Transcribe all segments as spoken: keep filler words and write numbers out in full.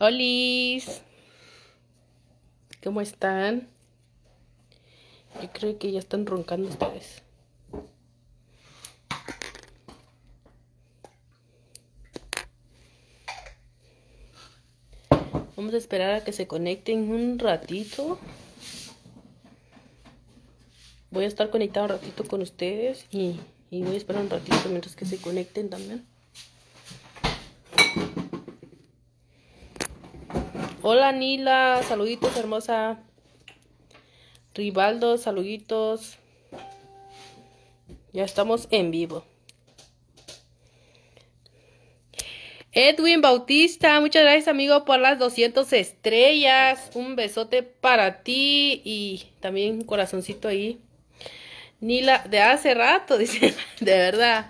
Olis, ¿cómo están? Yo creo que ya están roncando esta vez. Vamos a esperar a que se conecten un ratito. Voy a estar conectado un ratito con ustedes y, y voy a esperar un ratito mientras que se conecten también. Hola Nila, saluditos hermosa. Rivaldo, saluditos. Ya estamos en vivo. Edwin Bautista, muchas gracias amigo por las doscientas estrellas. Un besote para ti y también un corazoncito ahí. Nila, de hace rato, dice, de verdad.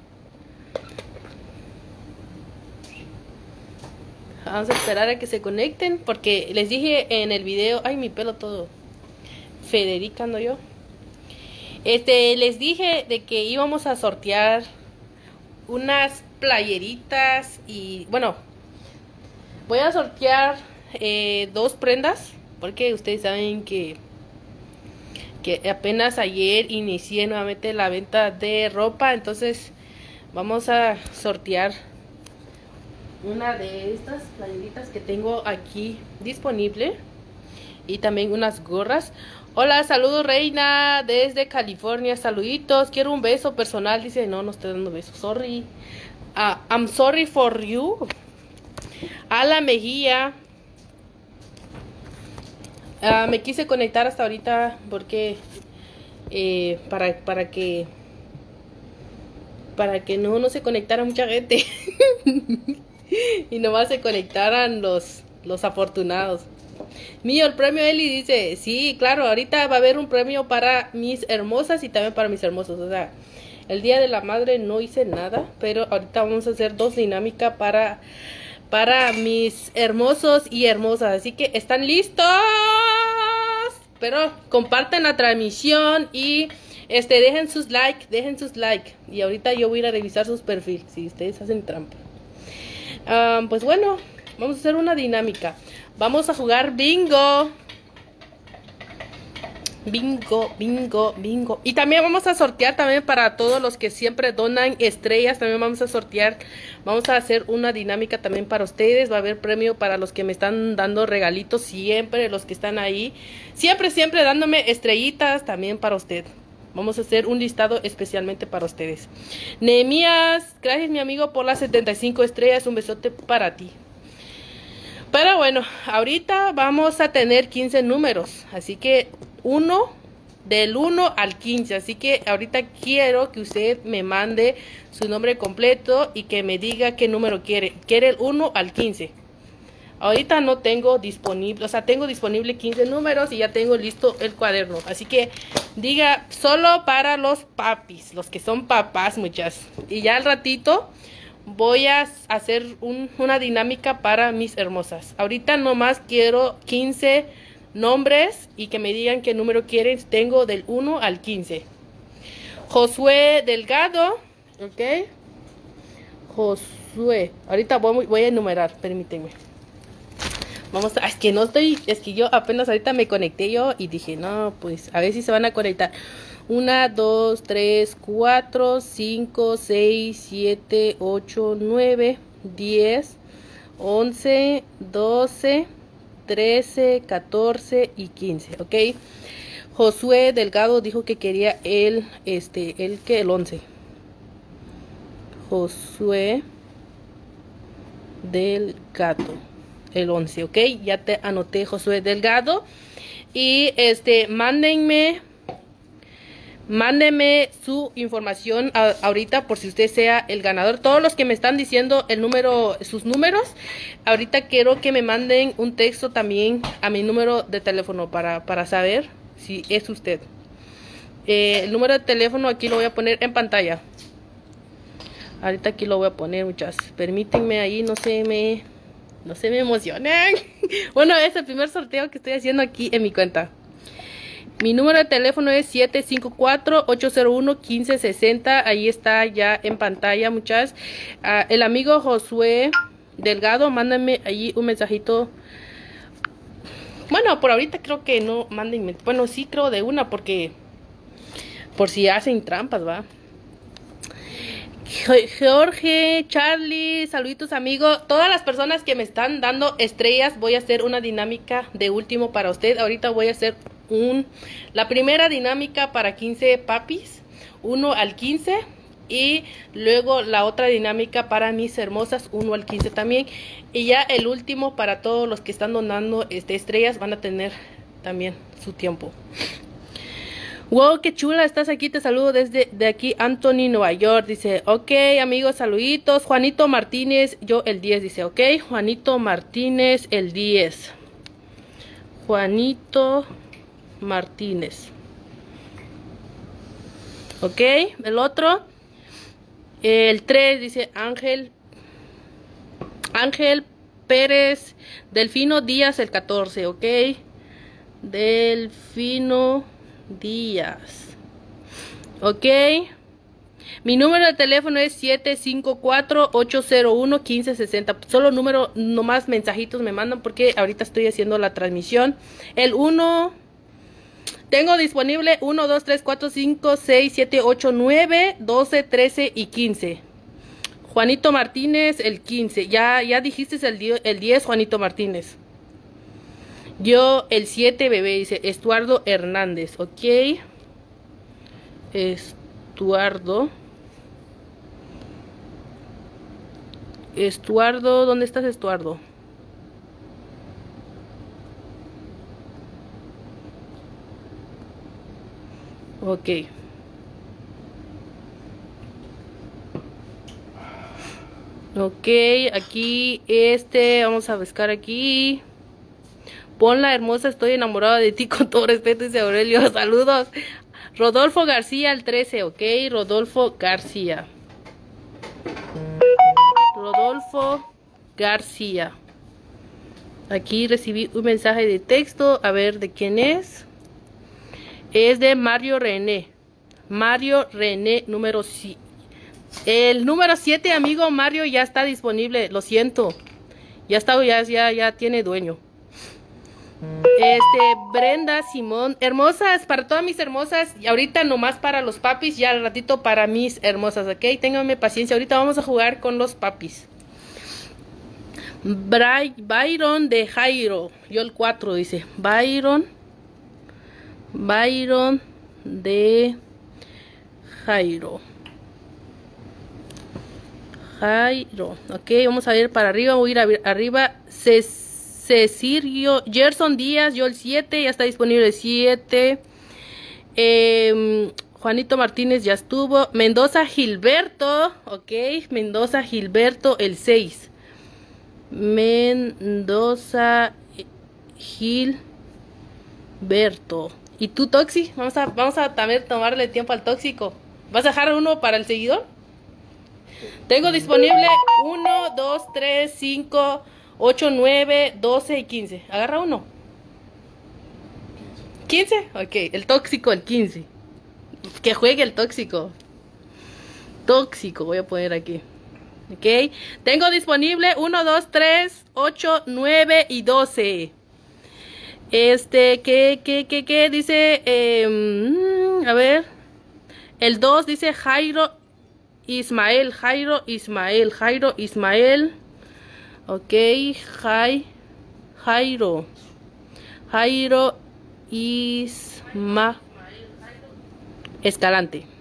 Vamos a esperar a que se conecten porque les dije en el video, ay mi pelo todo Federica ando yo. Este, les dije de que íbamos a sortear unas playeritas y bueno, voy a sortear eh, dos prendas porque ustedes saben que que apenas ayer inicié nuevamente la venta de ropa, entonces vamos a sortear una de estas playeritas que tengo aquí disponible y también unas gorras. Hola, saludos Reina desde California, saluditos, quiero un beso personal, dice, no, no estoy dando besos, sorry. Uh, I'm sorry for you. Ala Mejía. Uh, me quise conectar hasta ahorita porque eh, para, para que para que no, no se conectara mucha gente y nomás se conectaran los, los afortunados. Mío, el premio Eli dice, sí, claro, ahorita va a haber un premio para mis hermosas y también para mis hermosos. O sea, el día de la madre no hice nada, pero ahorita vamos a hacer dos dinámicas para, para mis hermosos y hermosas. Así que, ¿están listos? Pero compartan la transmisión y este dejen sus likes, dejen sus likes. Y ahorita yo voy a ir a revisar sus perfiles, si ustedes hacen trampa. Um, pues bueno, vamos a hacer una dinámica. Vamos a jugar bingo. Bingo, bingo, bingo. Y también vamos a sortear también para todos los que siempre donan estrellas. También vamos a sortear. Vamos a hacer una dinámica también para ustedes. Va a haber premio para los que me están dando regalitos siempre. Los que están ahí. Siempre, siempre dándome estrellitas también para usted. Vamos a hacer un listado especialmente para ustedes. Nehemías, gracias mi amigo por las setenta y cinco estrellas. Un besote para ti. Pero bueno, ahorita vamos a tener quince números. Así que uno del uno al quince. Así que ahorita quiero que usted me mande su nombre completo y que me diga qué número quiere. Quiere el uno al quince. Ahorita no tengo disponible, o sea, tengo disponible quince números y ya tengo listo el cuaderno. Así que diga solo para los papis, los que son papás, muchas. Y ya al ratito voy a hacer un, una dinámica para mis hermosas. Ahorita nomás quiero quince nombres y que me digan qué número quieren. Tengo del uno al quince. Josué Delgado, ok. Josué, ahorita voy, voy a enumerar, permítanme. Vamos a, es que no estoy, es que yo apenas ahorita me conecté yo y dije, no, pues a ver si se van a conectar. Una, dos, tres, cuatro, cinco, seis, siete, ocho, nueve, diez, once, doce, trece, catorce y quince, ¿ok? Josué Delgado dijo que quería el, este, el que el once. Josué Delgado. El once, ok, ya te anoté Josué Delgado. Y este, mándenme Mándenme su información a, ahorita por si usted sea el ganador. Todos los que me están diciendo el número, sus números, ahorita quiero que me manden un texto también a mi número de teléfono para, para saber si es usted. Eh, el número de teléfono aquí lo voy a poner en pantalla. Ahorita aquí lo voy a poner, muchas. Permítanme ahí, no se me... No se me emocionen. Bueno, es el primer sorteo que estoy haciendo aquí en mi cuenta. Mi número de teléfono es siete cinco cuatro, ocho cero uno, uno cinco seis cero. Ahí está ya en pantalla, muchas. Uh, el amigo Josué Delgado, mándame allí un mensajito. Bueno, por ahorita creo que no manden. Bueno, sí creo de una porque por si hacen trampas, va. Jorge, Charlie, saluditos amigos. Todas las personas que me están dando estrellas, voy a hacer una dinámica de último para usted. Ahorita voy a hacer un la primera dinámica para quince papis, uno al quince. Y luego la otra dinámica para mis hermosas, uno al quince también. Y ya el último para todos los que están donando este, estrellas, van a tener también su tiempo. Wow, qué chula, estás aquí, te saludo desde de aquí, Anthony, Nueva York. Dice, ok, amigos, saluditos. Juanito Martínez, yo el diez, dice, ok. Juanito Martínez, el diez. Juanito Martínez. Ok, el otro. El tres dice Ángel Ángel Pérez. Delfino Díaz el catorce, ok. Delfino Díaz, ok. Mi número de teléfono es siete cinco cuatro, ocho cero uno, uno cinco seis cero. Solo número, nomás mensajitos me mandan porque ahorita estoy haciendo la transmisión. El uno... Tengo disponible uno, dos, tres, cuatro, cinco, seis, siete, ocho, nueve, doce, trece y quince. Juanito Martínez, el quince. Ya, ya dijiste el, el diez, Juanito Martínez. Yo, el siete, bebé, dice Estuardo Hernández. Ok. Estuardo. Estuardo, ¿dónde estás, Estuardo? Ok. Ok, aquí, este, vamos a buscar aquí. Ponla hermosa, estoy enamorada de ti con todo respeto, dice Aurelio. Saludos. Rodolfo García, el trece, ok. Rodolfo García. Rodolfo García. Aquí recibí un mensaje de texto, a ver de quién es. Es de Mario René. Mario René, número siete. El número siete, amigo Mario, ya está disponible. Lo siento. Ya está, ya, ya, ya tiene dueño. Este, Brenda Simón. Hermosas, para todas mis hermosas. Y ahorita nomás para los papis. Ya al ratito para mis hermosas, ok. Ténganme paciencia. Ahorita vamos a jugar con los papis. Bry, Byron de Jairo. Yo el cuatro, dice. Byron. Byron de Jairo. Jairo. Ok, vamos a ir para arriba. Voy a ir a ver arriba. Cecilio. Gerson Díaz. Yo el siete. Ya está disponible el siete. Eh, Juanito Martínez ya estuvo. Mendoza Gilberto. Ok. Mendoza Gilberto el seis. Mendoza Gilberto. ¿Y tú, Toxi? Vamos a, vamos a también tomarle tiempo al tóxico. ¿Vas a dejar uno para el seguidor? Tengo disponible uno, dos, tres, cinco, ocho, nueve, doce y quince. Agarra uno. ¿quince? Ok, el tóxico, el quince. Que juegue el tóxico. Tóxico, voy a poner aquí. Ok. Tengo disponible uno, dos, tres, ocho, nueve y doce. Este, ¿qué, qué, qué, qué? Dice, eh, a ver. El dos dice Jairo Ismael, Jairo Ismael, Jairo Ismael. Ok, Jai, Jairo. Jairo Isma Escalante.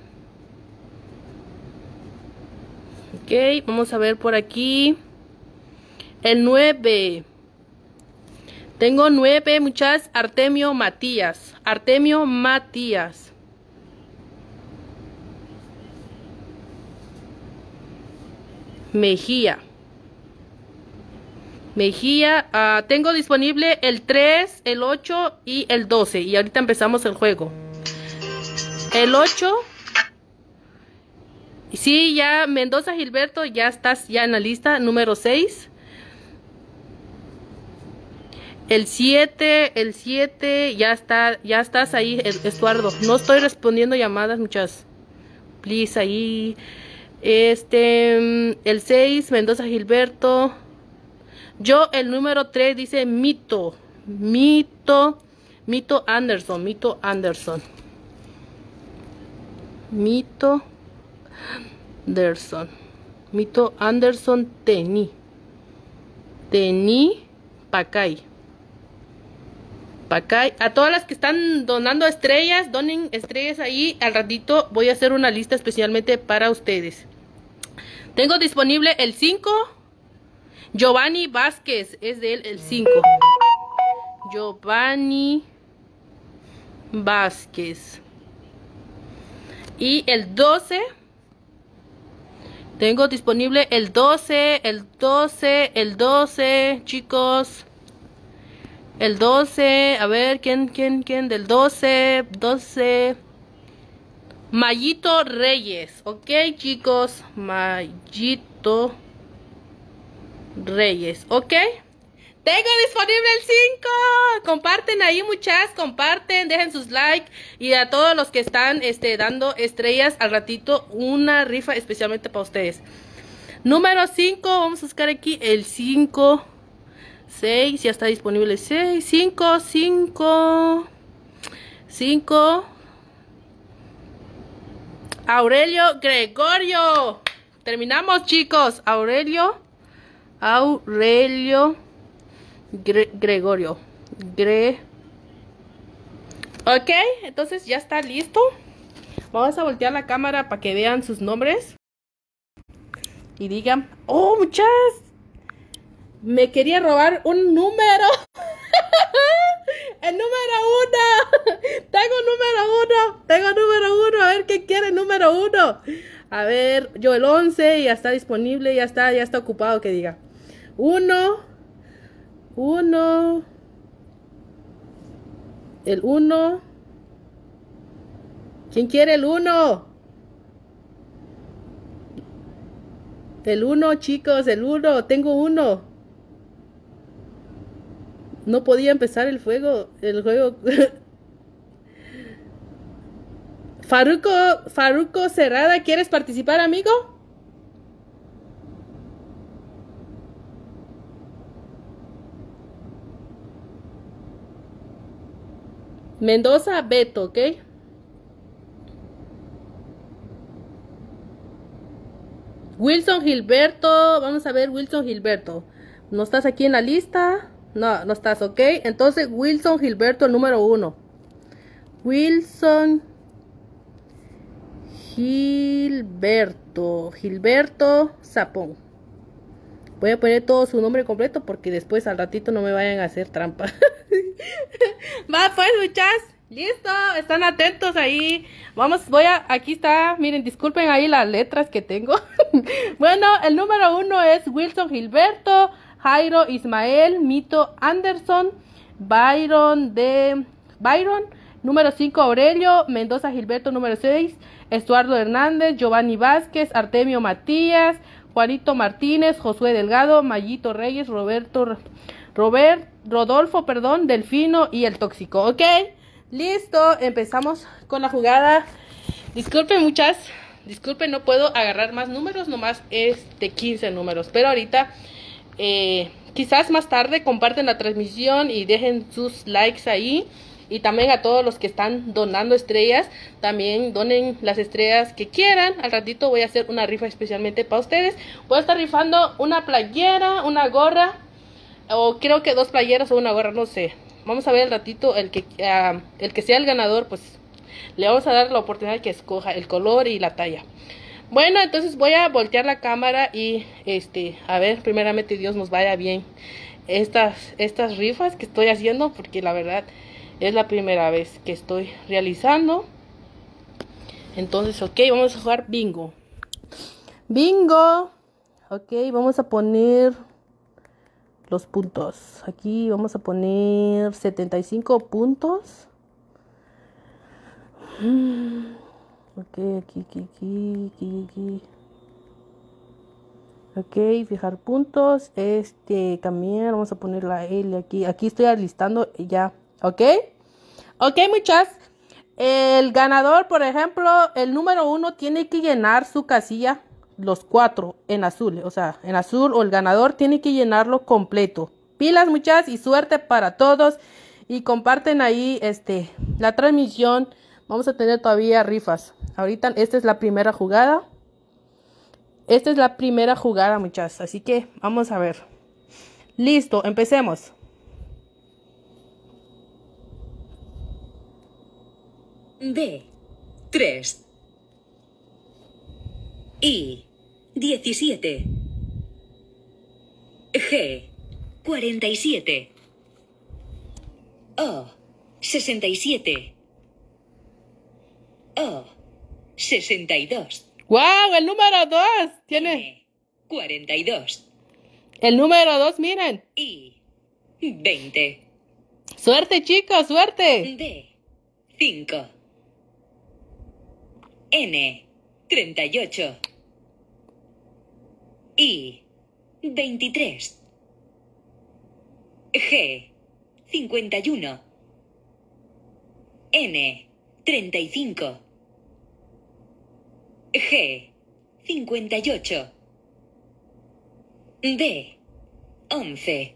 Ok, vamos a ver por aquí. El nueve. Tengo nueve, muchas. Artemio Matías. Artemio Matías. Mejía. Mejía. Uh, tengo disponible el tres, el ocho y el doce. Y ahorita empezamos el juego. El ocho. Sí, ya Mendoza Gilberto, ya estás ya en la lista. Número seis. El siete, el siete, ya está, ya estás ahí, Estuardo. No estoy respondiendo llamadas, muchas. Please, ahí. Este, el seis, Mendoza Gilberto. Yo, el número tres dice Mito. Mito. Mito Anderson. Mito Anderson. Mito Anderson. Mito Anderson Teni. Teni Pacay. Pacay. A todas las que están donando estrellas, donen estrellas ahí. Al ratito voy a hacer una lista especialmente para ustedes. Tengo disponible el cinco. Giovanni Vázquez. Es de él el cinco. Giovanni Vázquez. Y el doce. Tengo disponible el doce, el doce, el doce, chicos. El doce, a ver, ¿quién, quién, quién? Del doce, doce. Mayito Reyes, ok, chicos. Mayito Reyes, ok. Tengo disponible el cinco. Comparten ahí, muchas, comparten, dejen sus likes. Y a todos los que están este, dando estrellas al ratito, una rifa especialmente para ustedes. Número cinco, vamos a buscar aquí el cinco. seis, ya está disponible el seis. cinco, cinco. cinco. Aurelio Gregorio. Terminamos, chicos. Aurelio. Aurelio. Gre Gregorio. Gre. Ok, entonces ya está listo. Vamos a voltear la cámara para que vean sus nombres. Y digan, oh, muchas. Me quería robar un número. El número uno. Tengo número uno. Tengo número uno. A ver qué quiere el número uno. A ver, yo el once ya está disponible. Ya está, ya está ocupado, que diga. Uno. Uno. El uno. ¿Quién quiere el uno? El uno, chicos, el uno. Tengo uno. No podía empezar el fuego. El juego. Faruco, Faruco Cerrada, ¿quieres participar, amigo? Mendoza Beto, ¿ok? Wilson Gilberto, vamos a ver, Wilson Gilberto. ¿No estás aquí en la lista? No, no estás, ¿ok? Entonces, Wilson Gilberto, el número uno. Wilson Gilberto. Gilberto Zapón. Voy a poner todo su nombre completo porque después al ratito no me vayan a hacer trampa. Va, pues, muchas. Listo, están atentos ahí. Vamos, voy a, aquí está, miren, disculpen ahí las letras que tengo. Bueno, el número uno es Wilson Gilberto, Jairo Ismael, Mito Anderson, Byron de Byron, número cinco Aurelio, Mendoza Gilberto, número seis, Estuardo Hernández, Giovanni Vázquez, Artemio Matías, Juanito Martínez, Josué Delgado, Mayito Reyes, Roberto, Robert, Rodolfo, perdón, Delfino y el Tóxico, ¿ok? Listo, empezamos con la jugada. Disculpen muchas, disculpen, no puedo agarrar más números, nomás es de quince números, pero ahorita, eh, quizás más tarde comparten la transmisión y dejen sus likes ahí. Y también a todos los que están donando estrellas, también donen las estrellas que quieran. Al ratito voy a hacer una rifa especialmente para ustedes. Voy a estar rifando una playera, una gorra, o creo que dos playeras o una gorra, no sé. Vamos a ver al ratito, el que, uh, el que sea el ganador, pues le vamos a dar la oportunidad que escoja el color y la talla. Bueno, entonces voy a voltear la cámara y este, a ver, primeramente Dios nos vaya bien estas, estas rifas que estoy haciendo, porque la verdad es la primera vez que estoy realizando. Entonces, ok, vamos a jugar bingo. Bingo. Ok, vamos a poner los puntos. Aquí vamos a poner setenta y cinco puntos. Ok, aquí, aquí, aquí, aquí, aquí. Ok, fijar puntos. Este, cambiar, vamos a poner la L aquí. Aquí estoy alistando ya. ¿Ok? Ok, muchas. El ganador, por ejemplo, el número uno tiene que llenar su casilla los cuatro en azul, o sea, en azul o el ganador tiene que llenarlo completo. Pilas, muchachas, y suerte para todos. Y comparten ahí este la transmisión. Vamos a tener todavía rifas. Ahorita esta es la primera jugada. Esta es la primera jugada, muchachas. Así que vamos a ver. Listo, empecemos. D, tres. I, diecisiete. G, cuarenta y siete. O, sesenta y siete. O, sesenta y dos. ¡Wow! El número dos tiene. N, cuarenta y dos. El número dos, miren. I, veinte. Suerte, chicos, suerte. D, cinco. N, treinta y ocho. I, veintitrés. G, cincuenta y uno. N, treinta y cinco. G, cincuenta y ocho. D, once.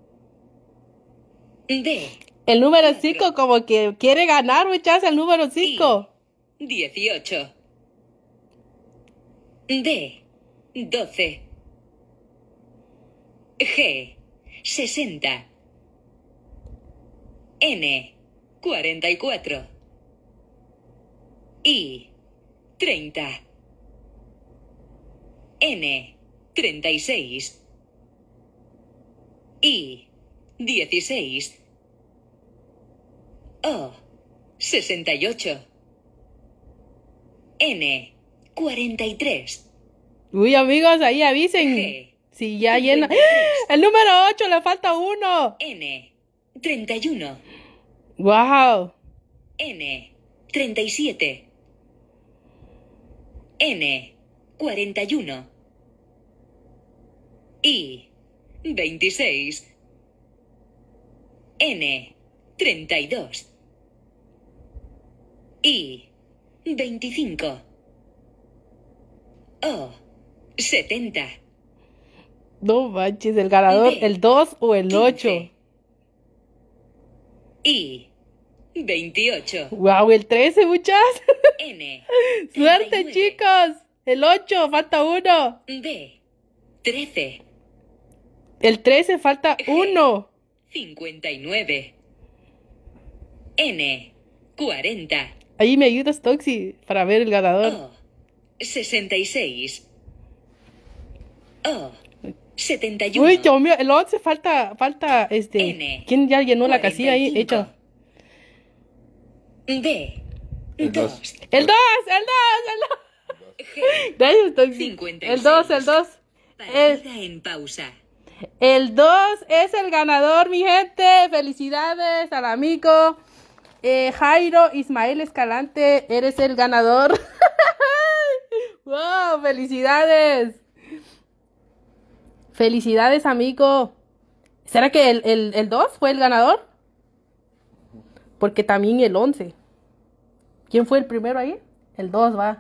D, El número cinco como que quiere ganar, muchachas, el número cinco. dieciocho. D, doce. G, sesenta. N, cuarenta y cuatro. I, treinta. N, treinta y seis. I, dieciséis. O, sesenta y ocho. N, cuarenta y tres. Uy, amigos, ahí avisen. G, Si ya llena. cincuenta y tres. El número ocho, le falta uno. N, treinta y uno. Wow. N, treinta y siete. N, cuarenta y uno. I, veintiséis. N, treinta y dos. I, veinticinco. O, setenta. No manches, el ganador, D, el dos o el ocho. quince. I, veintiocho. Wow, el trece, muchachas. N, Suerte, treinta y nueve. chicos. El ocho, falta uno. D, trece. El trece, falta G. uno. cincuenta y nueve. N, cuarenta. Ahí me ayudas, Toxi, para ver el ganador. O, sesenta y seis. O, setenta y uno. Uy, Dios mío, el once falta, falta, este. N, ¿Quién ya llenó la casilla ahí? cuarenta y cinco. Hecha. D, El dos. dos. El dos, el dos, el dos. G, Gracias, Toxi. cincuenta y El dos, seis. el dos. El, partida en pausa. el dos es el ganador, mi gente. Felicidades al amigo eh, Jairo Ismael Escalante. Eres el ganador. Wow, felicidades. Felicidades, amigo. ¿Será que el, el, el dos fue el ganador? Porque también el once. ¿Quién fue el primero ahí? El dos va.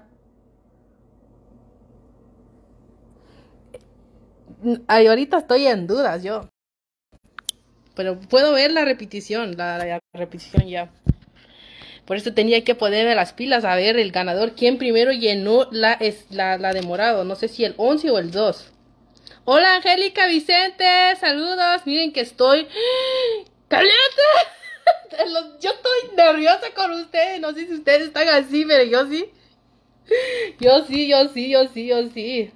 Ay, ahorita estoy en dudas yo. Pero puedo ver la repetición, la, la repetición ya. Por eso tenía que ponerme las pilas a ver el ganador. ¿Quién primero llenó la, es, la, la de morado? No sé si el once o el dos. Hola, Angélica Vicente. Saludos. Miren que estoy caliente. Yo estoy nerviosa con ustedes. No sé si ustedes están así, pero yo sí. Yo sí, yo sí, yo sí, yo sí.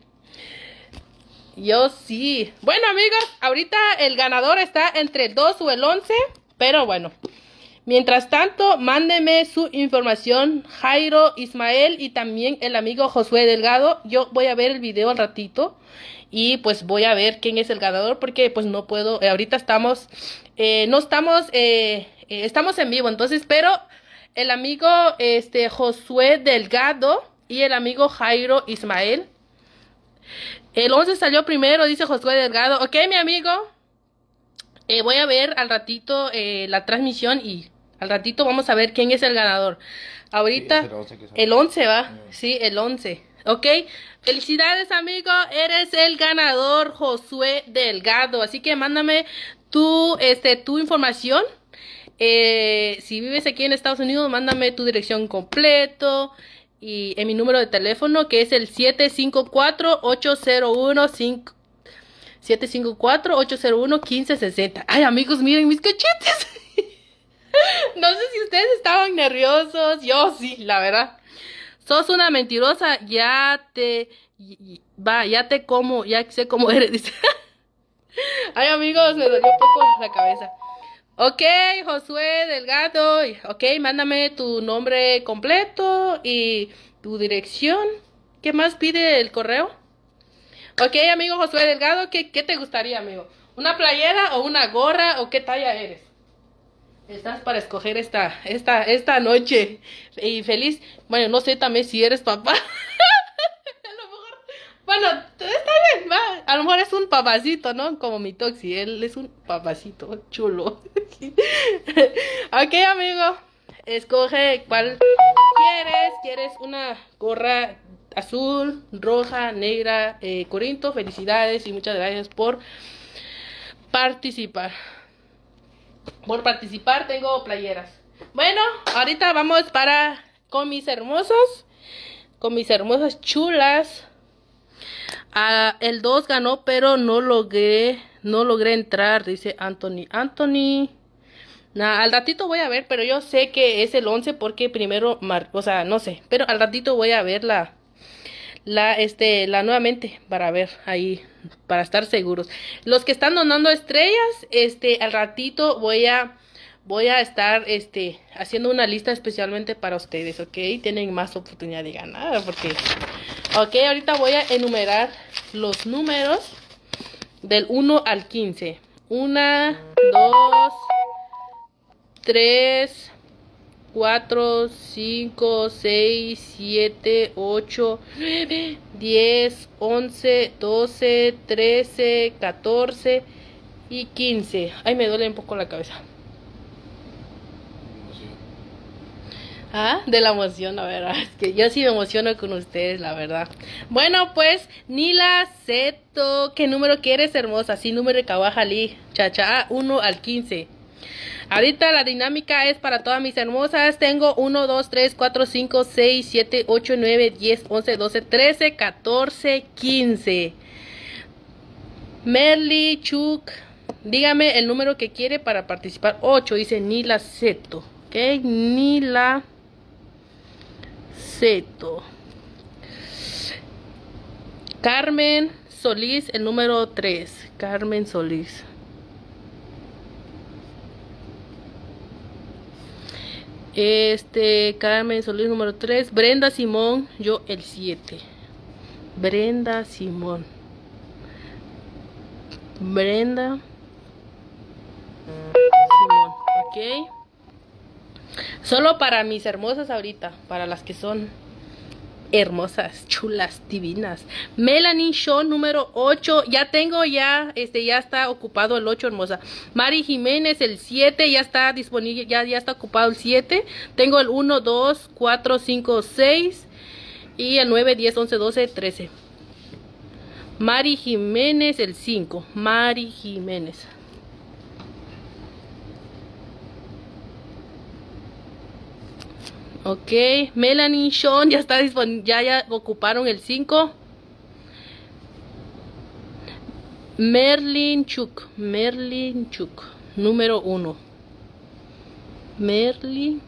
Yo sí. Bueno, amigos, ahorita el ganador está entre el dos o el once. Pero bueno. Mientras tanto, mándeme su información, Jairo Ismael y también el amigo Josué Delgado. Yo voy a ver el video al ratito y pues voy a ver quién es el ganador porque pues no puedo, eh, ahorita estamos, eh, no estamos, eh, eh, estamos en vivo, entonces, pero el amigo este Josué Delgado y el amigo Jairo Ismael. El once salió primero, dice Josué Delgado. Ok, mi amigo. Eh, voy a ver al ratito eh, la transmisión y al ratito vamos a ver quién es el ganador. Ahorita, Sí, es el once que sale. el once va. Sí, el once. Ok, felicidades amigo, eres el ganador Josué Delgado, así que mándame tu, este, tu información, eh, si vives aquí en Estados Unidos, mándame tu dirección completo y en mi número de teléfono que es el siete cinco cuatro, ocho cero uno, cinco siete cinco cuatro, ocho cero uno, uno cinco seis cero. Ay amigos, miren mis cachetes. No sé si ustedes estaban nerviosos, yo sí, la verdad. Sos una mentirosa, ya te, va, ya te como, ya sé cómo eres, dice. Ay, amigos, me dolió un poco la cabeza. Ok, Josué Delgado, ok, mándame tu nombre completo y tu dirección. ¿Qué más pide el correo? Ok, amigo Josué Delgado, ¿qué, qué te gustaría, amigo? ¿Una playera o una gorra o qué talla eres? Estás para escoger esta, esta, esta noche. Y feliz. Bueno, no sé también si eres papá. A lo mejor. Bueno, está bien, va. A lo mejor es un papacito, ¿no? Como mi Toxi. Él es un papacito chulo. Ok, amigo. Escoge cuál quieres. ¿Quieres una gorra azul, roja, negra, eh, Corinto? Felicidades y muchas gracias por participar. Por participar tengo playeras. Bueno, ahorita vamos para con mis hermosos, con mis hermosas chulas. Ah, el dos ganó, pero no logré, no logré entrar, dice Anthony. Anthony, nah, al ratito voy a ver, pero yo sé que es el once porque primero, mar, o sea, no sé, pero al ratito voy a ver la, la, este, la nuevamente para ver ahí, para estar seguros. Los que están donando estrellas, este, al ratito voy a, voy a estar, este, haciendo una lista especialmente para ustedes, ¿ok? Tienen más oportunidad de ganar, porque, ok, ahorita voy a enumerar los números del uno al quince. uno, dos, tres, cuatro, cinco, seis, siete, ocho, nueve, diez, once, doce, trece, catorce y quince. Ay, me duele un poco la cabeza. Ah, de la emoción, la verdad. Es que yo sí me emociono con ustedes, la verdad. Bueno, pues, Nila Seto, ¿qué número quieres, hermosa? Sí, número de Kawajalí. Chacha, uno al quince. Ahorita la dinámica es para todas mis hermosas. Tengo uno, dos, tres, cuatro, cinco, seis, siete, ocho, nueve, diez, once, doce, trece, catorce, quince. Merly Chuk, dígame el número que quiere para participar. ocho, dice Nila Seto. Ok, Nila Seto. Carmen Solís, el número tres. Carmen Solís. Este, Carmen Solís, número tres. Brenda Simón, yo el siete. Brenda Simón. Brenda Simón, ok. Solo para mis hermosas ahorita, para las que son hermosas, chulas, divinas. Melanie Sean, número ocho. Ya tengo ya, este, ya está ocupado el ocho, hermosa. Mari Jiménez, el siete, ya está disponible, ya, ya está ocupado el siete. Tengo el uno, dos, cuatro, cinco, seis. Y el nueve, diez, once, doce, trece. Mari Jiménez, el cinco. Mari Jiménez. Ok, Melanie Sean, ya está disponible, ya, ya ocuparon el cinco. Merlin Chuk, Merlin Chuk, número uno. Merlin.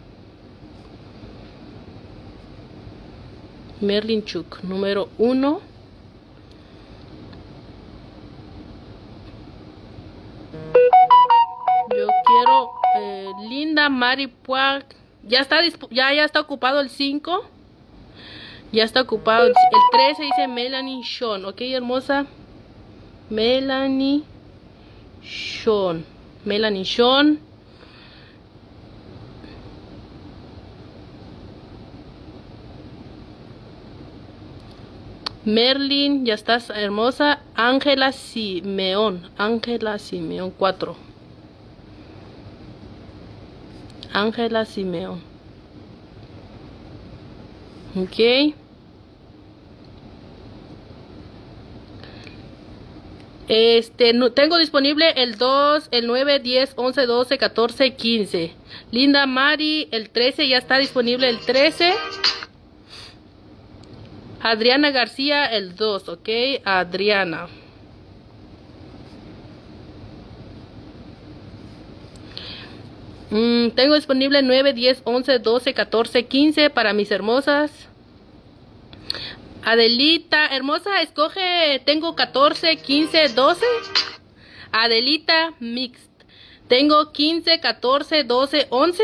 Merlin Chuk, número uno. Yo quiero eh, Linda Maripuag. Ya está, ya, ya está ocupado el cinco. Ya está ocupado el, el trece, dice Melanie Sean. Ok, hermosa. Melanie Sean. Melanie Sean. Merlin, ya estás hermosa. Ángela Simeón. Ángela Simeón, cuatro. Ángela Simeón. Ok. Este, no, tengo disponible el dos, el nueve, diez, once, doce, catorce, quince. Linda Mari, el trece, ya está disponible el trece. Adriana García, el dos, ok. Adriana. Mm, tengo disponible nueve, diez, once, doce, catorce, quince para mis hermosas. Adelita, hermosa, escoge, tengo catorce, quince, doce. Adelita, mixed. Tengo quince, catorce, doce, once.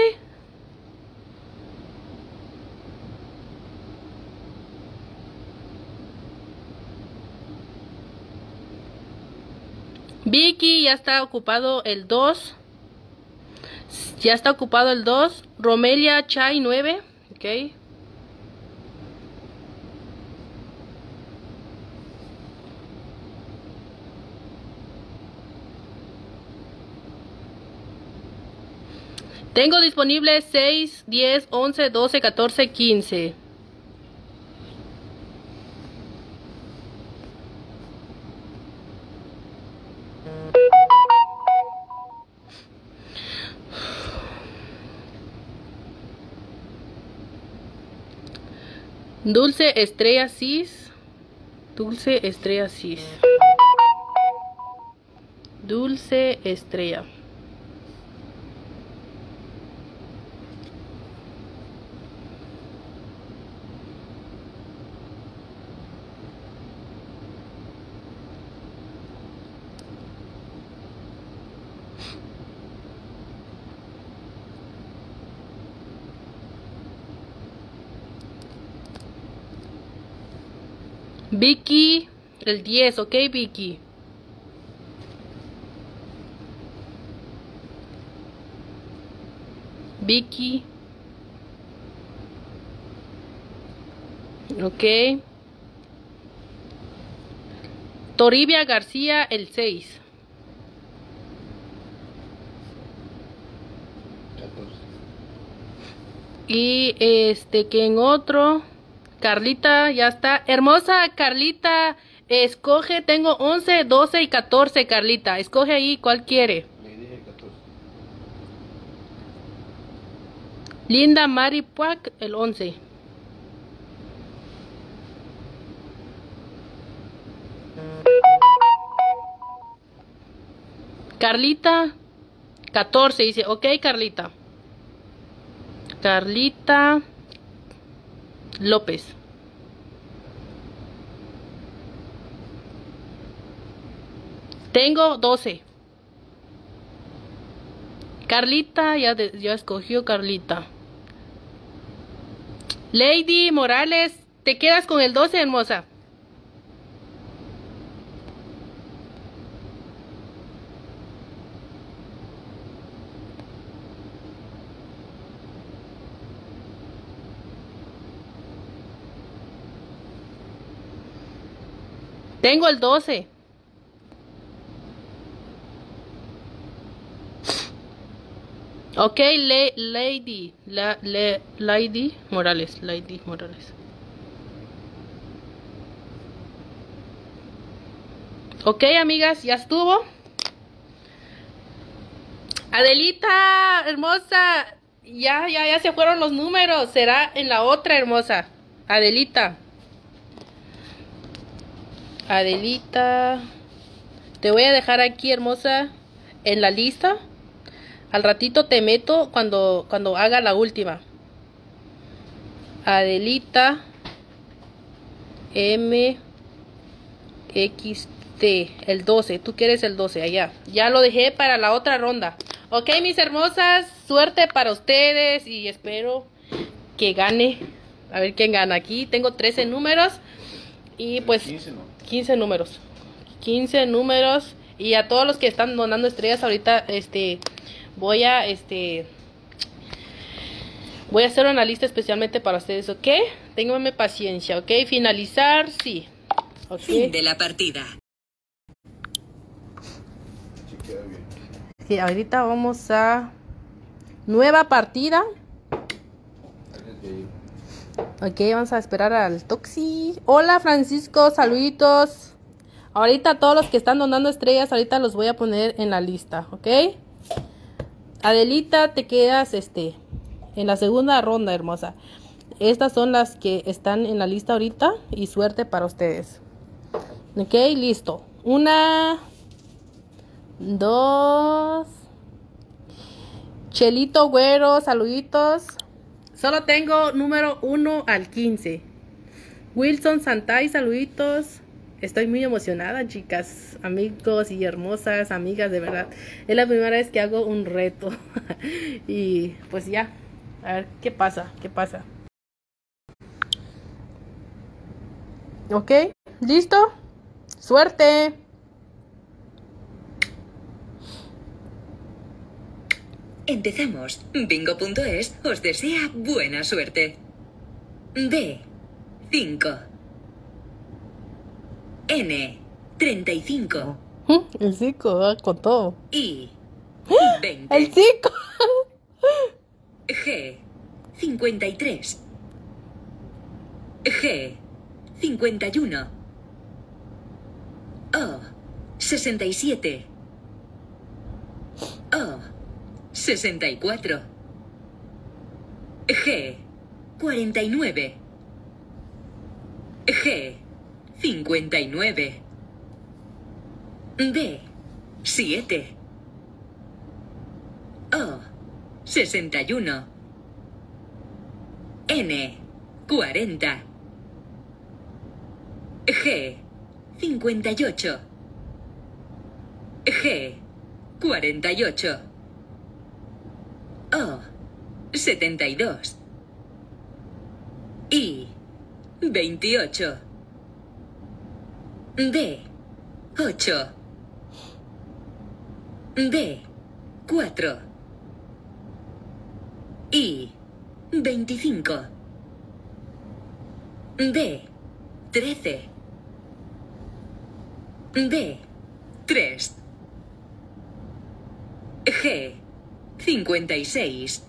Vicky, ya está ocupado el dos. Ya está ocupado el dos. Romelia Chai nueve. Ok. Tengo disponible seis, diez, once, doce, catorce, quince. Dulce Estrella Cis. Dulce Estrella Cis. Dulce Estrella. Vicky, el diez, ok, Vicky. Vicky. Ok. Toribia García, el seis. Y este, que en otro... Carlita, ya está. Hermosa Carlita, escoge, tengo once, doce y catorce, Carlita. Escoge ahí cuál quiere. Le dije catorce. Linda Mari Puac, el once. Carlita, catorce, dice, ok, Carlita. Carlita López. Tengo doce. Carlita, ya, de, ya escogió Carlita. Lady Morales, ¿te quedas con el doce, hermosa? Tengo el doce. Ok, le, Lady. La, le, Lady Morales. Lady Morales. Ok, amigas, ya estuvo. Adelita, hermosa. Ya, ya, ya se fueron los números. Será en la otra, hermosa. Adelita. Adelita, te voy a dejar aquí, hermosa, en la lista. Al ratito te meto cuando, cuando haga la última. Adelita M X T, el doce. Tú quieres el doce, allá. Ya lo dejé para la otra ronda. Ok, mis hermosas, suerte para ustedes y espero que gane. A ver quién gana. Aquí tengo trece números y pues quince números. quince números. Y a todos los que están donando estrellas ahorita, este, voy a, este, voy a hacer una lista especialmente para ustedes, ¿ok? Ténganme paciencia, ¿ok? Finalizar, sí. Okay. Fin de la partida. Sí, ahorita vamos a nueva partida. Ok, vamos a esperar al Toxi. Hola Francisco, saluditos. Ahorita todos los que están donando estrellas, ahorita los voy a poner en la lista, ¿ok? Adelita, te quedas este en la segunda ronda, hermosa. Estas son las que están en la lista ahorita y suerte para ustedes. Ok, listo. Una, dos. Chelito Güero, saluditos. Solo tengo número uno al quince. Wilson Santay, saluditos. Estoy muy emocionada, chicas, amigos y hermosas amigas, de verdad. Es la primera vez que hago un reto. Y pues ya, a ver qué pasa, qué pasa. Ok, ¿listo? ¡Suerte! Empezamos. Bingo punto es os desea buena suerte. B. cinco. N. treinta y cinco. El cinco, con todo. I. veinte. El cinco. G. cincuenta y tres. G. cincuenta y uno. O. sesenta y siete. O. sesenta y cuatro. G. cuarenta y nueve. G. cincuenta y nueve. D. siete. O. sesenta y uno. N. cuarenta. G. cincuenta y ocho. G. cuarenta y ocho. O. setenta y dos. I. veintiocho. D. ocho. D. cuatro. I. veinticinco. D. trece. D. tres. G. cincuenta y seis.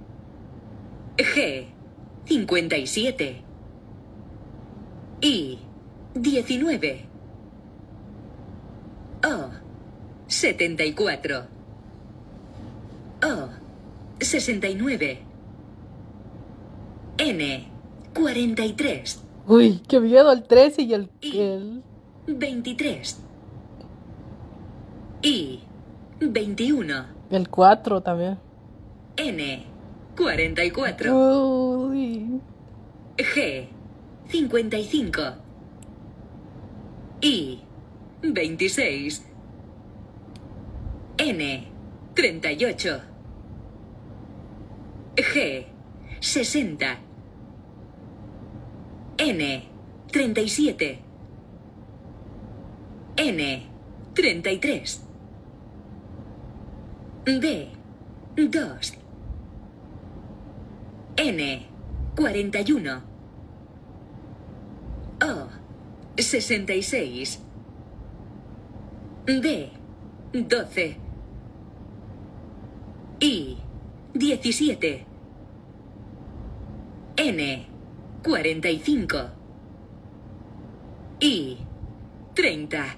G. cincuenta y siete. I. diecinueve. O. setenta y cuatro. O. sesenta y nueve. N. cuarenta y tres. Uy, qué miedo el trece y el... el... veintitrés. I. veintiuno. El cuatro también. N. cuarenta y cuatro. Uy. G. cincuenta y cinco. I. veintiséis. N. treinta y ocho. G. sesenta. N. treinta y siete. N. treinta y tres. D. dos. N. cuarenta y uno. O. sesenta y seis. D. doce. I. diecisiete. N. cuarenta y cinco. I. treinta.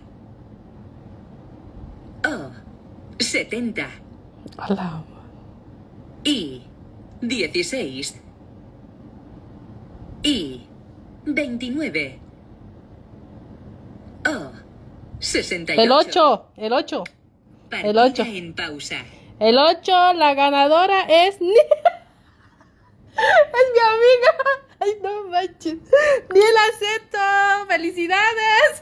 O. setenta. Hola. I. dieciséis. I. veintinueve. O. sesenta y ocho. El ocho, el ocho. El ocho. En pausa. El ocho, la ganadora es... Ni- es mi amiga. Ay, no manches. Nila Seto, felicidades.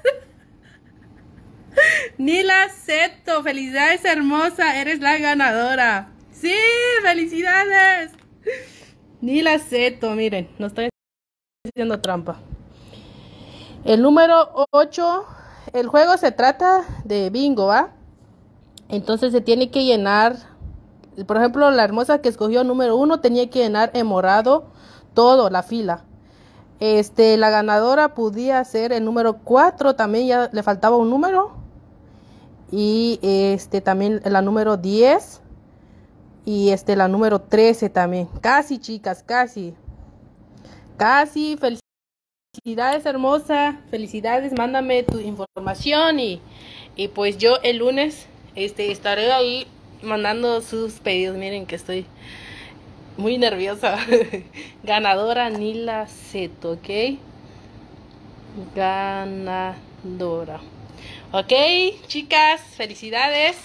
Nila Seto, felicidades hermosa, eres la ganadora. Sí, felicidades. Nila Seto, miren, no estoy haciendo trampa. El número ocho, el juego se trata de bingo, ¿va? Entonces se tiene que llenar, por ejemplo, la hermosa que escogió el número uno tenía que llenar en morado todo, la fila. Este, la ganadora podía ser el número cuatro, también ya le faltaba un número. Y este también la número diez. Y este la número trece también. Casi, chicas, casi. Casi, felicidades. Felicidades, hermosa. Felicidades, mándame tu información y, y pues yo el lunes este, estaré ahí mandando sus pedidos. Miren que estoy muy nerviosa. Ganadora Nila Seto, ¿ok? Ganadora. Ok, chicas, felicidades.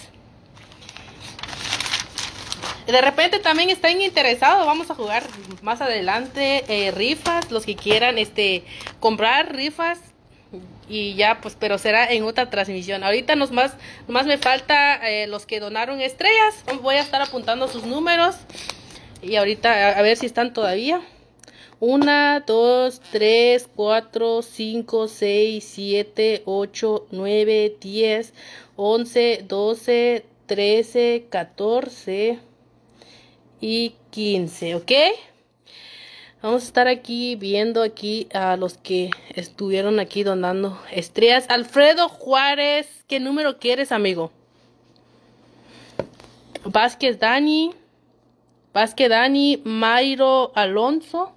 De repente también están interesados, vamos a jugar más adelante eh, rifas, los que quieran este comprar rifas y ya pues, pero será en otra transmisión. Ahorita nos más, más me falta eh, los que donaron estrellas, voy a estar apuntando sus números y ahorita a, a ver si están todavía. Una, dos, tres, cuatro, cinco, seis, siete, ocho, nueve, diez, once, doce, trece, catorce y quince, ¿ok? Vamos a estar aquí viendo aquí a los que estuvieron aquí donando estrellas. Alfredo Juárez, ¿qué número quieres, amigo? Vázquez Dani, Vázquez Dani, Mayro Alonso.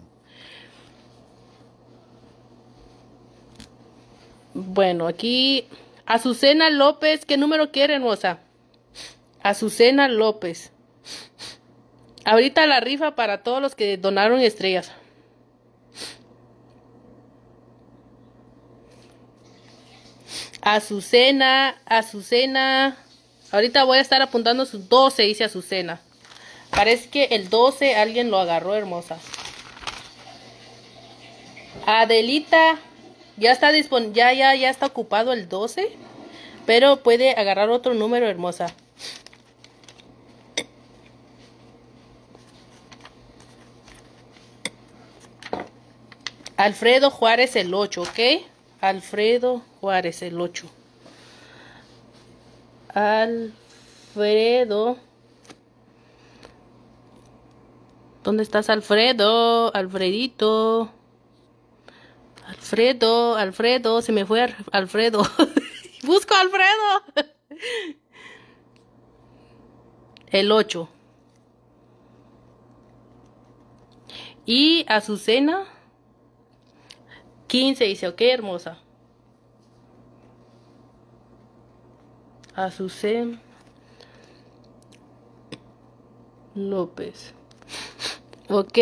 Bueno, aquí Azucena López, ¿qué número quiere, hermosa? Azucena López. Ahorita la rifa para todos los que donaron estrellas. Azucena, Azucena. Ahorita voy a estar apuntando sus doce, dice Azucena. Parece que el doce alguien lo agarró, hermosa. Adelita, ya está disponible, ya, ya, ya está ocupado el doce. Pero puede agarrar otro número, hermosa. Alfredo Juárez el ocho, ¿ok? Alfredo Juárez el ocho. Alfredo. ¿Dónde estás, Alfredo? Alfredito. Alfredo, Alfredo. Se me fue Alfredo. Busco a Alfredo. El ocho. Y Azucena. quince dice, ok, hermosa. Azucena López. Ok.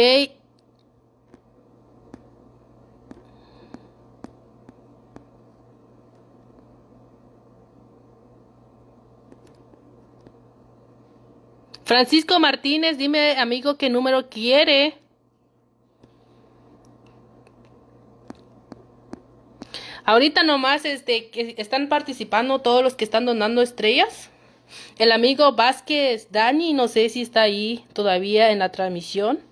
Francisco Martínez, dime, amigo, qué número quiere. Ahorita nomás este, que están participando todos los que están donando estrellas. El amigo Vázquez Dani, no sé si está ahí todavía en la transmisión.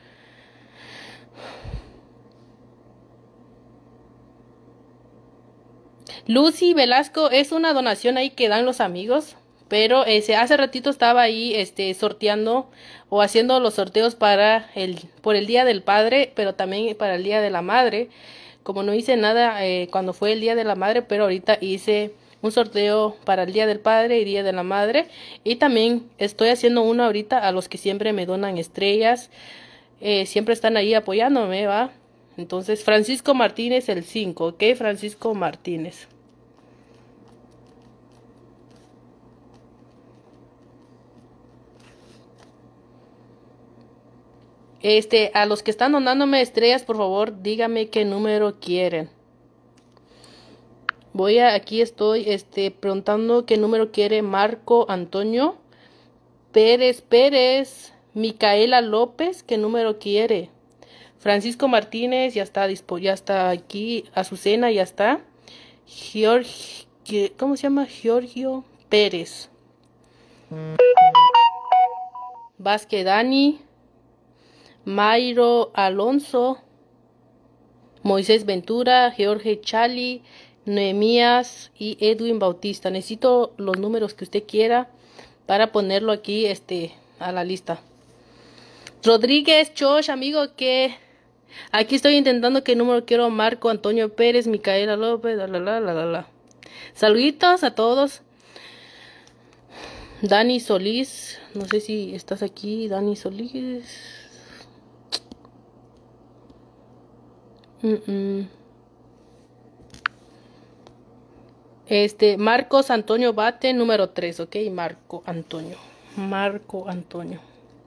Lucy Velasco, es una donación ahí que dan los amigos. Pero ese, hace ratito estaba ahí este, sorteando o haciendo los sorteos para el, por el Día del Padre, pero también para el Día de la Madre. Como no hice nada eh, cuando fue el Día de la Madre, pero ahorita hice un sorteo para el Día del Padre y Día de la Madre. Y también estoy haciendo uno ahorita a los que siempre me donan estrellas. Eh, siempre están ahí apoyándome, ¿va? Entonces, Francisco Martínez el cinco, ¿ok? Francisco Martínez. Este, a los que están donándome estrellas, por favor, dígame qué número quieren. Voy a, aquí estoy, este, preguntando qué número quiere Marco Antonio Pérez Pérez, Micaela López, qué número quiere. Francisco Martínez, ya está, ya está aquí, Azucena, ya está. Giorgio, ¿cómo se llama? Giorgio Pérez. Vázquez Dani. Mayro Alonso, Moisés Ventura, Jorge Chali, Noemías y Edwin Bautista. Necesito los números que usted quiera para ponerlo aquí este, a la lista. Rodríguez Chosh, amigo, que aquí estoy intentando qué número quiero. Marco Antonio Pérez, Micaela López, la la la la la. Saluditos a todos. Dani Solís, no sé si estás aquí, Dani Solís. Mm, mm. Este, Marcos Antonio Bate, número tres, ok, Marco Antonio. Marco Antonio.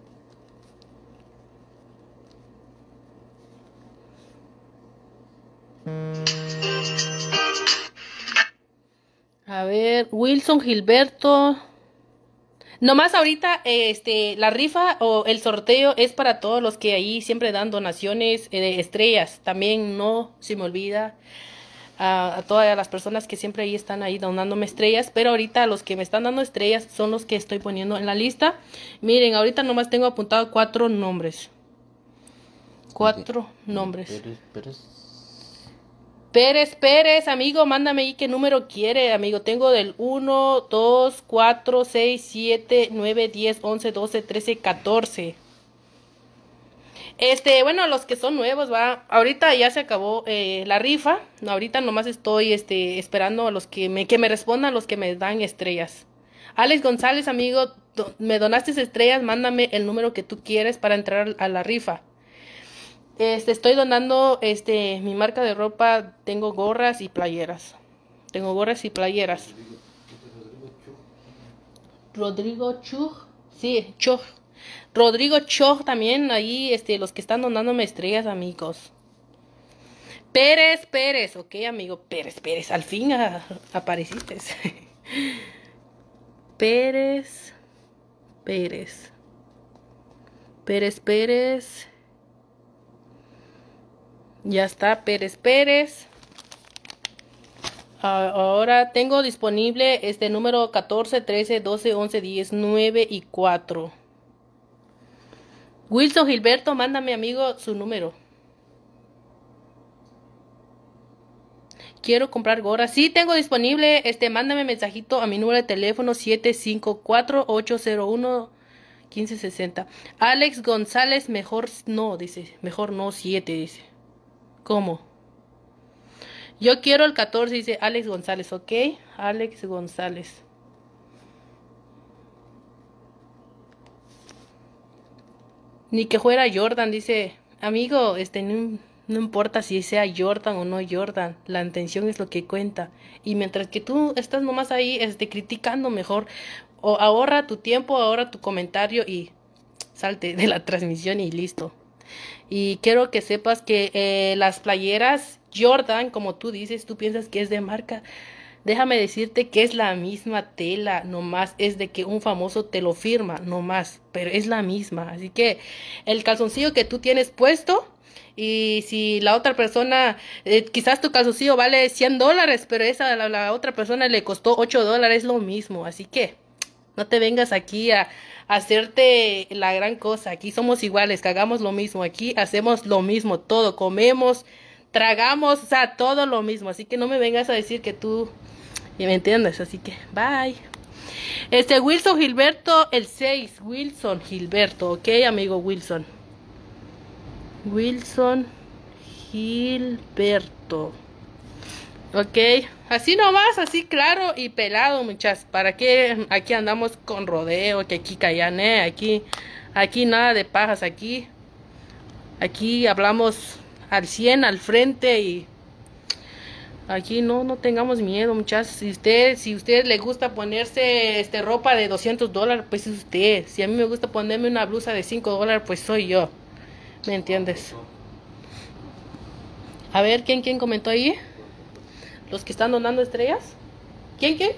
A ver, Wilson Gilberto. Nomás ahorita, este, la rifa o el sorteo es para todos los que ahí siempre dan donaciones eh, de estrellas. También no se me olvida a, a todas las personas que siempre ahí están ahí donándome estrellas. Pero ahorita los que me están dando estrellas son los que estoy poniendo en la lista. Miren, ahorita nomás tengo apuntado cuatro nombres. Cuatro nombres. Pérez, Pérez. Pérez, Pérez, amigo, mándame ahí qué número quiere, amigo. Tengo del uno, dos, cuatro, seis, siete, nueve, diez, once, doce, trece, catorce. Este, bueno, los que son nuevos, va. Ahorita ya se acabó eh, la rifa. Ahorita nomás estoy este, esperando a los que me, que me respondan, los que me dan estrellas. Alex González, amigo, do, me donaste estrellas, mándame el número que tú quieres para entrar a la rifa. Este, estoy donando este mi marca de ropa, tengo gorras y playeras. Tengo gorras y playeras. Rodrigo Chug, sí, Chug. Rodrigo Chug también, ahí este los que están donándome estrellas, amigos. Pérez, Pérez, ok, amigo, Pérez, Pérez, al fin a, apareciste. Pérez, Pérez. Pérez, Pérez. Ya está, Pérez Pérez. Uh, ahora tengo disponible este número catorce, trece, doce, once, diez, nueve y cuatro. Wilson Gilberto, mándame, amigo, su número. Quiero comprar gorras. Sí, tengo disponible. Este, mándame mensajito a mi número de teléfono siete cinco cuatro, ocho cero uno, uno cinco seis cero. Alex González, mejor no, dice. Mejor no, siete, dice. ¿Cómo? Yo quiero el catorce, dice Alex González, ¿ok? Alex González. Ni que fuera Jordan, dice. Amigo, este, no, no importa si sea Jordan o no Jordan. La intención es lo que cuenta. Y mientras que tú estás nomás ahí, este, criticando, mejor o ahorra tu tiempo, ahorra tu comentario y salte de la transmisión y listo. Y quiero que sepas que eh, las playeras Jordan, como tú dices, tú piensas que es de marca. Déjame decirte que es la misma tela, nomás es de que un famoso te lo firma, nomás, pero es la misma. Así que el calzoncillo que tú tienes puesto, y si la otra persona, eh, quizás tu calzoncillo vale cien dólares, pero esa la, la otra persona le costó ocho dólares, es lo mismo. Así que no te vengas aquí a hacerte la gran cosa. Aquí somos iguales, que hagamos lo mismo. Aquí hacemos lo mismo, todo. Comemos, tragamos, o sea, todo lo mismo. Así que no me vengas a decir que tú me entiendes. Así que, bye. Este, Wilson Gilberto, el seis. Wilson Gilberto, ok, amigo Wilson. Wilson Gilberto. Ok, así nomás, así claro y pelado, muchachos. ¿Para qué aquí andamos con rodeo? Que aquí callan, eh. Aquí, aquí nada de pajas, aquí. Aquí hablamos al cien, al frente y aquí no, no tengamos miedo, muchachos. Si usted, si usted le gusta ponerse este ropa de doscientos dólares, pues es usted. Si a mí me gusta ponerme una blusa de cinco dólares, pues soy yo. ¿Me entiendes? A ver, ¿quién, quién comentó ahí? ¿Los que están donando estrellas? ¿Quién, quién?